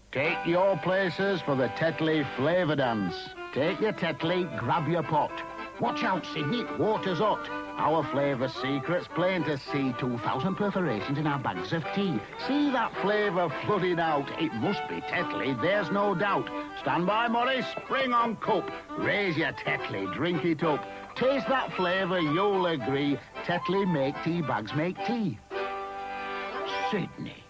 Take your places for the Tetley flavour dance. Take your Tetley, grab your pot. Watch out, Sydney, water's hot. Our flavour secret's plain to see. 2,000 perforations in our bags of tea. See that flavour flooding out. It must be Tetley, there's no doubt. Stand by, Morris, spring on cup. Raise your Tetley, drink it up. Taste that flavour, you'll agree. Tetley make tea bags make tea. Sydney.